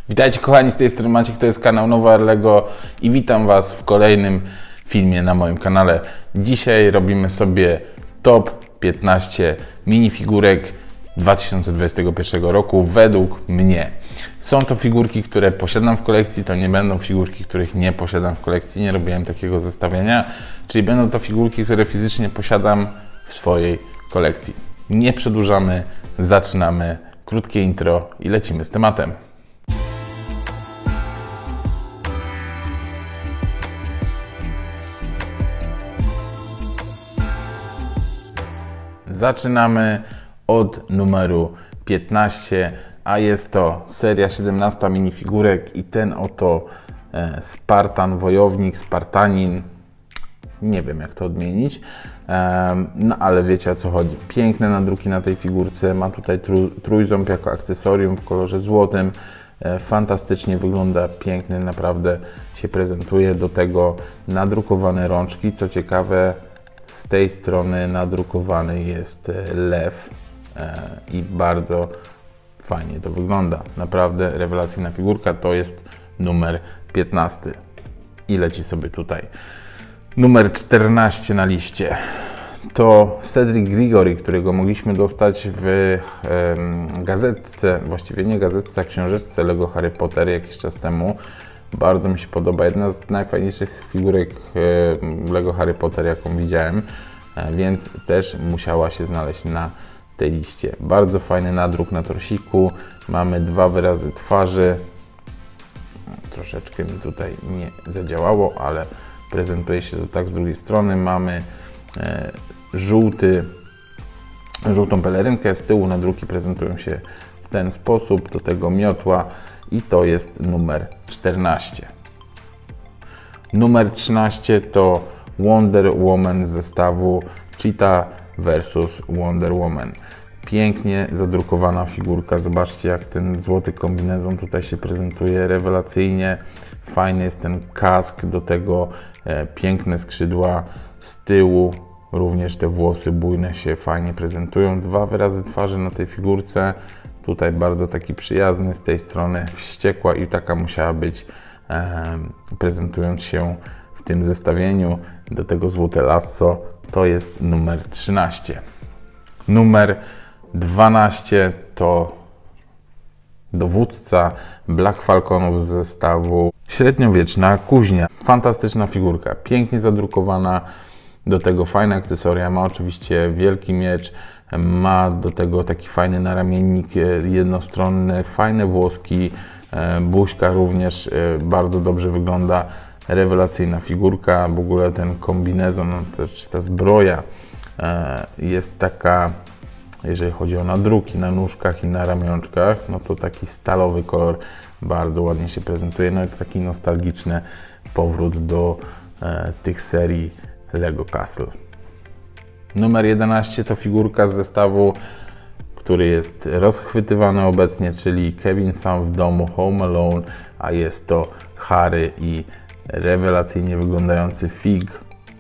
Witajcie kochani, z tej strony Maciek, to jest kanał Nowa Lego i witam Was w kolejnym filmie na moim kanale. Dzisiaj robimy sobie top 15 minifigurek 2021 roku według mnie. Są to figurki, które posiadam w kolekcji, to nie będą figurki, których nie posiadam w kolekcji, nie robiłem takiego zestawienia, czyli będą to figurki, które fizycznie posiadam w swojej kolekcji. Nie przedłużamy, zaczynamy, krótkie intro i lecimy z tematem. Zaczynamy od numeru 15, a jest to seria 17 minifigurek i ten oto Spartan, wojownik, Spartanin, nie wiem jak to odmienić, no ale wiecie o co chodzi. Piękne nadruki na tej figurce, ma tutaj trójząb jako akcesorium w kolorze złotym, fantastycznie wygląda, piękny, naprawdę się prezentuje, do tego nadrukowane rączki, co ciekawe. Z tej strony nadrukowany jest lew i bardzo fajnie to wygląda. Naprawdę rewelacyjna figurka, to jest numer 15 i leci sobie tutaj. Numer 14 na liście to Cedric Diggory, którego mogliśmy dostać w gazetce, właściwie nie gazetce, a książeczce Lego Harry Potter jakiś czas temu. Bardzo mi się podoba, jedna z najfajniejszych figurek Lego Harry Potter, jaką widziałem, więc też musiała się znaleźć na tej liście. Bardzo fajny nadruk na torsiku, mamy dwa wyrazy twarzy, troszeczkę mi tutaj nie zadziałało, ale prezentuje się to tak. Z drugiej strony mamy żółtą pelerynkę, z tyłu nadruki prezentują się w ten sposób, do tego miotła. I to jest numer 14. Numer 13 to Wonder Woman z zestawu Cheetah vs Wonder Woman. Pięknie zadrukowana figurka. Zobaczcie, jak ten złoty kombinezon tutaj się prezentuje rewelacyjnie. Fajny jest ten kask, do tego piękne skrzydła z tyłu. Również te włosy bujne się fajnie prezentują. Dwa wyrazy twarzy na tej figurce. Tutaj bardzo taki przyjazny, z tej strony wściekła i taka musiała być, prezentując się w tym zestawieniu. Do tego złote lasso, to jest numer 13. Numer 12 to dowódca Black Falconów z zestawu Średniowieczna Kuźnia. Fantastyczna figurka, pięknie zadrukowana, do tego fajne akcesoria, ma oczywiście wielki miecz, ma do tego taki fajny naramiennik jednostronny, fajne włoski, buźka również bardzo dobrze wygląda, rewelacyjna figurka. W ogóle ten kombinezon, czy ta zbroja jest taka, jeżeli chodzi o nadruki na nóżkach i na ramionczkach, no to taki stalowy kolor bardzo ładnie się prezentuje, no i to taki nostalgiczny powrót do tych serii Lego Castle. Numer 11 to figurka z zestawu, który jest rozchwytywany obecnie, czyli Kevin sam w domu, Home Alone, a jest to Harry i rewelacyjnie wyglądający Fig.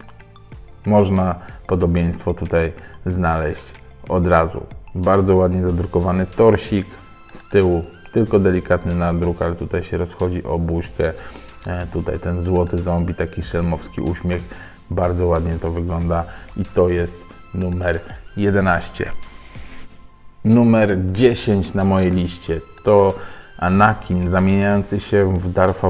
Można podobieństwo tutaj znaleźć od razu. Bardzo ładnie zadrukowany torsik, z tyłu tylko delikatny nadruk, ale tutaj się rozchodzi o buźkę. Tutaj ten złoty zombie, taki szelmowski uśmiech. Bardzo ładnie to wygląda i to jest numer 11. Numer 10 na mojej liście to Anakin zamieniający się w Dartha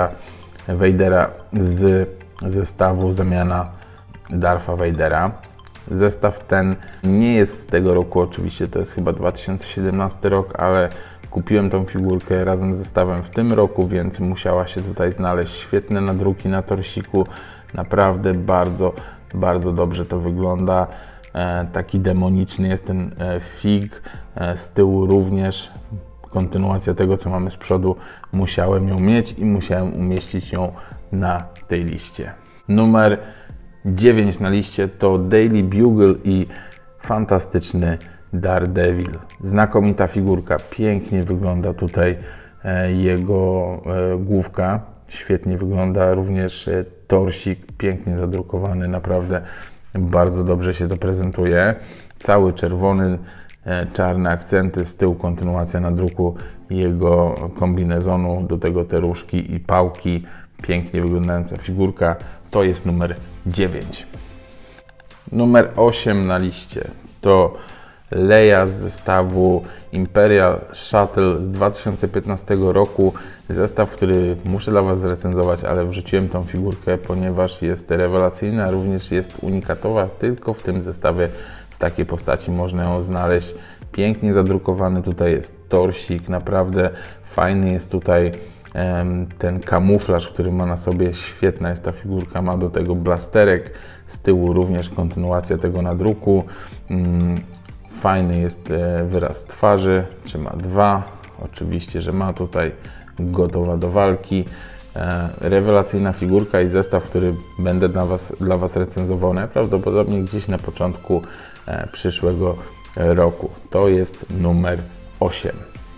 Vadera z zestawu Zamiana Dartha Vadera. Zestaw ten nie jest z tego roku, oczywiście to jest chyba 2017 rok, ale kupiłem tą figurkę razem z zestawem w tym roku, więc musiała się tutaj znaleźć. Świetne nadruki na torsiku, naprawdę bardzo dobrze to wygląda. Taki demoniczny jest ten Fig, z tyłu również kontynuacja tego, co mamy z przodu. Musiałem ją mieć i musiałem umieścić ją na tej liście. Numer 9 na liście to Daily Bugle i fantastyczny Daredevil. Znakomita figurka, pięknie wygląda tutaj jego główka, świetnie wygląda również torsik, pięknie zadrukowany, naprawdę bardzo dobrze się to prezentuje. Cały czerwony, czarne akcenty, z tyłu kontynuacja nadruku jego kombinezonu, do tego te różki i pałki, pięknie wyglądająca figurka, to jest numer 9. Numer 8 na liście to Leia z zestawu Imperial Shuttle z 2015 roku. Zestaw, który muszę dla Was zrecenzować, ale wrzuciłem tą figurkę, ponieważ jest rewelacyjna, również jest unikatowa. Tylko w tym zestawie w takiej postaci można ją znaleźć. Pięknie zadrukowany tutaj jest torsik, naprawdę fajny jest tutaj ten kamuflaż, który ma na sobie. Świetna jest ta figurka, ma do tego blasterek, z tyłu również kontynuacja tego nadruku. Fajny jest wyraz twarzy, czy ma dwa, oczywiście, że ma tutaj, gotowa do walki. Rewelacyjna figurka i zestaw, który będę dla Was recenzował najprawdopodobniej gdzieś na początku przyszłego roku. To jest numer 8.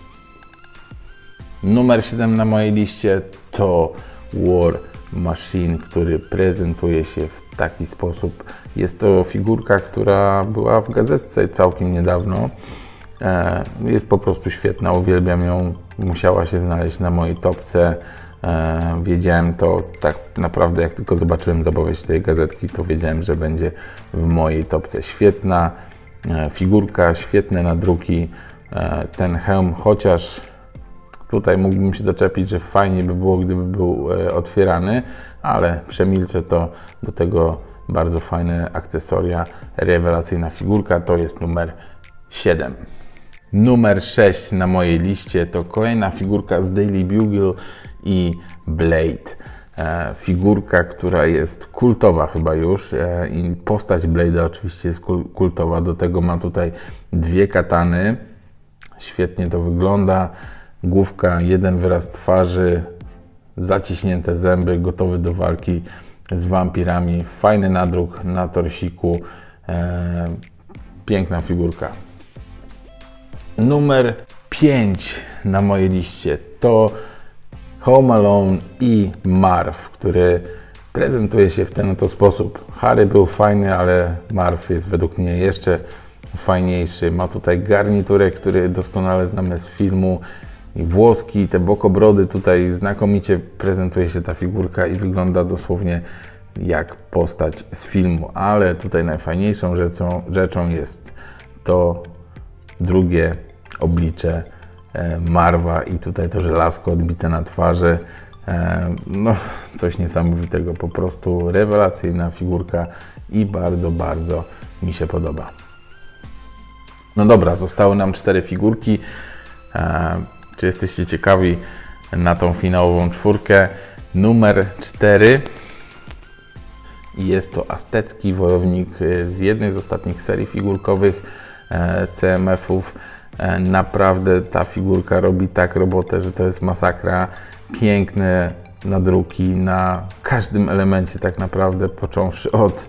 Numer 7 na mojej liście to War Machine, który prezentuje się w taki sposób. Jest to figurka, która była w gazetce całkiem niedawno. Jest po prostu świetna, uwielbiam ją. Musiała się znaleźć na mojej topce. Wiedziałem to tak naprawdę, jak tylko zobaczyłem zapowiedź tej gazetki, to wiedziałem, że będzie w mojej topce. Świetna figurka, świetne nadruki. Ten hełm, chociaż tutaj mógłbym się doczepić, że fajnie by było, gdyby był otwierany, ale przemilczę to. Do tego bardzo fajne akcesoria, rewelacyjna figurka, to jest numer 7. Numer 6 na mojej liście to kolejna figurka z Daily Bugle i Blade. Figurka, która jest kultowa chyba już i postać Blade'a oczywiście jest kultowa. Do tego ma tutaj dwie katany. Świetnie to wygląda. Główka, jeden wyraz twarzy, zaciśnięte zęby, gotowy do walki z wampirami. Fajny nadruk na torsiku. Piękna figurka. Numer 5 na mojej liście to Home Alone i Marv, który prezentuje się w ten oto sposób. Harry był fajny, ale Marv jest według mnie jeszcze fajniejszy. Ma tutaj garniturek, który doskonale znamy z filmu. I włoski, te bokobrody, tutaj znakomicie prezentuje się ta figurka i wygląda dosłownie jak postać z filmu. Ale tutaj najfajniejszą rzeczą jest to drugie oblicze Marva i tutaj to żelazko odbite na twarzy. No, coś niesamowitego, po prostu rewelacyjna figurka i bardzo, bardzo mi się podoba. No dobra, zostały nam 4 figurki. Czy jesteście ciekawi na tą finałową czwórkę? Numer 4 jest to aztecki wojownik z jednej z ostatnich serii figurkowych CMF-ów. Naprawdę ta figurka robi tak robotę, że to jest masakra. Piękne nadruki na każdym elemencie tak naprawdę, począwszy od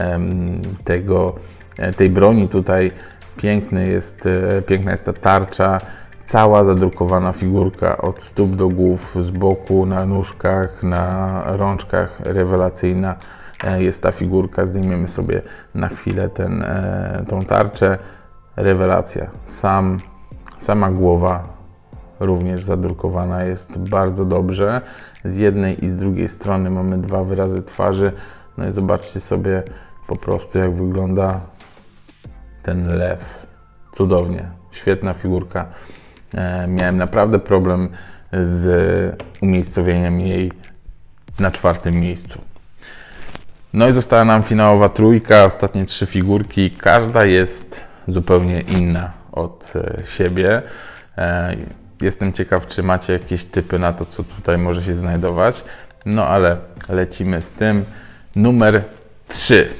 tej broni tutaj. Piękna jest ta tarcza. Cała zadrukowana figurka od stóp do głów, z boku, na nóżkach, na rączkach. Rewelacyjna jest ta figurka. Zdejmiemy sobie na chwilę tą tarczę. Rewelacja. Sama głowa również zadrukowana jest bardzo dobrze. Z jednej i z drugiej strony mamy dwa wyrazy twarzy. No i zobaczcie sobie po prostu, jak wygląda ten lew. Cudownie. Świetna figurka. Miałem naprawdę problem z umiejscowieniem jej na 4. miejscu. No i została nam finałowa trójka, ostatnie 3 figurki. Każda jest zupełnie inna od siebie. Jestem ciekaw, czy macie jakieś typy na to, co tutaj może się znajdować. No ale lecimy z tym. Numer 3.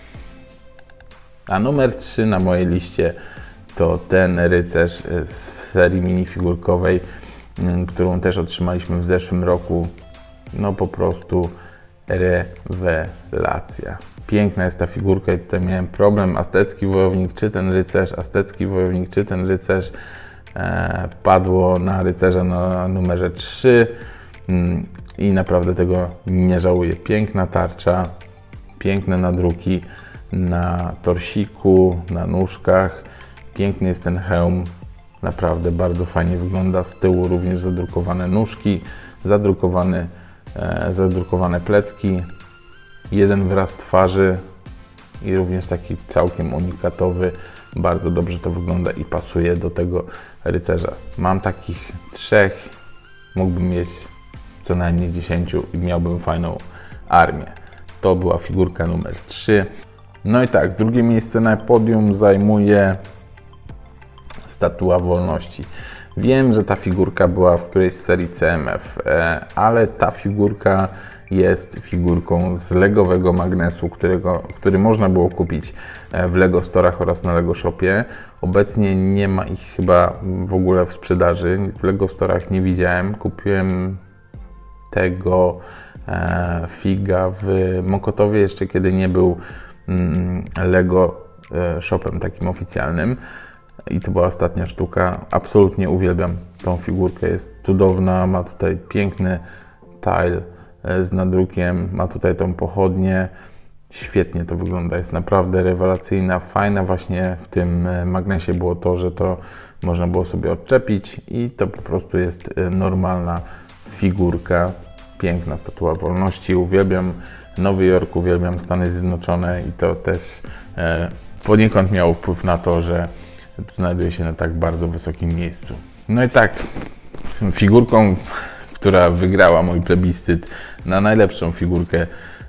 A numer 3 na mojej liście to ten rycerz z serii minifigurkowej, którą też otrzymaliśmy w zeszłym roku. No po prostu rewelacja. Piękna jest ta figurka i tutaj miałem problem. Aztecki wojownik czy ten rycerz, aztecki wojownik czy ten rycerz. Padło na rycerza na numerze 3 i naprawdę tego nie żałuję. Piękna tarcza, piękne nadruki na torsiku, na nóżkach. Piękny jest ten hełm, Naprawdę bardzo fajnie wygląda. Z tyłu również zadrukowane nóżki, zadrukowane plecki, jeden wyraz twarzy i również taki całkiem unikatowy. Bardzo dobrze to wygląda i pasuje do tego rycerza. Mam takich 3, mógłbym mieć co najmniej 10 i miałbym fajną armię. To była figurka numer 3. No i tak, drugie miejsce na podium zajmuje Statua Wolności. Wiem, że ta figurka była w którejś z serii CMF, ale ta figurka jest figurką z legowego magnesu, który można było kupić w Lego Storach oraz na Lego Shopie. Obecnie nie ma ich chyba w ogóle w sprzedaży. W Lego Storach nie widziałem. Kupiłem tego figa w Mokotowie jeszcze kiedy nie był Lego Shopem takim oficjalnym. I to była ostatnia sztuka. Absolutnie uwielbiam tą figurkę. Jest cudowna, ma tutaj piękny tile z nadrukiem, ma tutaj tą pochodnię. Świetnie to wygląda, jest naprawdę rewelacyjna. Fajna właśnie w tym magnesie było to, że to można było sobie odczepić i to po prostu jest normalna figurka. Piękna Statua Wolności. Uwielbiam Nowy Jork, uwielbiam Stany Zjednoczone i to też poniekąd miało wpływ na to, że znajduje się na tak bardzo wysokim miejscu. No i tak, figurką, która wygrała mój plebiscyt na najlepszą figurkę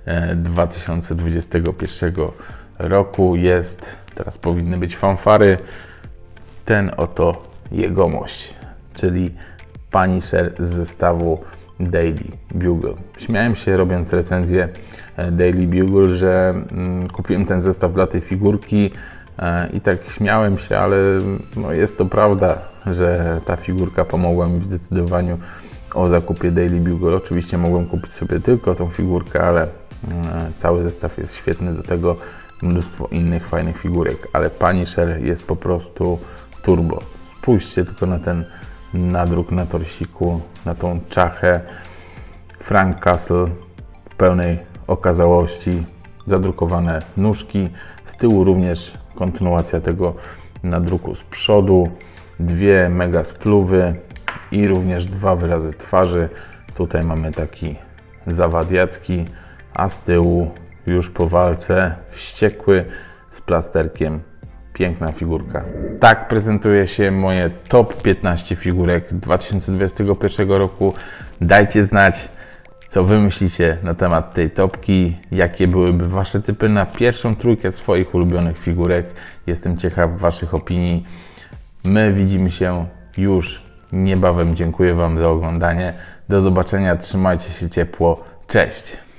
2021 roku jest, teraz powinny być fanfary, ten oto jegomość, czyli Punisher z zestawu Daily Bugle. Śmiałem się, robiąc recenzję Daily Bugle, że kupiłem ten zestaw dla tej figurki i tak śmiałem się, ale no jest to prawda, że ta figurka pomogła mi w zdecydowaniu o zakupie Daily Bugle. Oczywiście mogłem kupić sobie tylko tą figurkę, ale cały zestaw jest świetny, do tego mnóstwo innych fajnych figurek, ale Punisher jest po prostu turbo. Spójrzcie tylko na ten nadruk na torsiku, na tą czachę. Frank Castle w pełnej okazałości, zadrukowane nóżki, z tyłu również kontynuacja tego nadruku z przodu, 2 mega spluwy i również 2 wyrazy twarzy. Tutaj mamy taki zawadiacki, a z tyłu już po walce wściekły z plasterkiem. Piękna figurka. Tak prezentuje się moje top 15 figurek 2021 roku. Dajcie znać, co Wy myślicie na temat tej topki, jakie byłyby Wasze typy na pierwszą trójkę swoich ulubionych figurek. Jestem ciekaw Waszych opinii. My widzimy się już niebawem. Dziękuję Wam za oglądanie. Do zobaczenia, trzymajcie się ciepło. Cześć!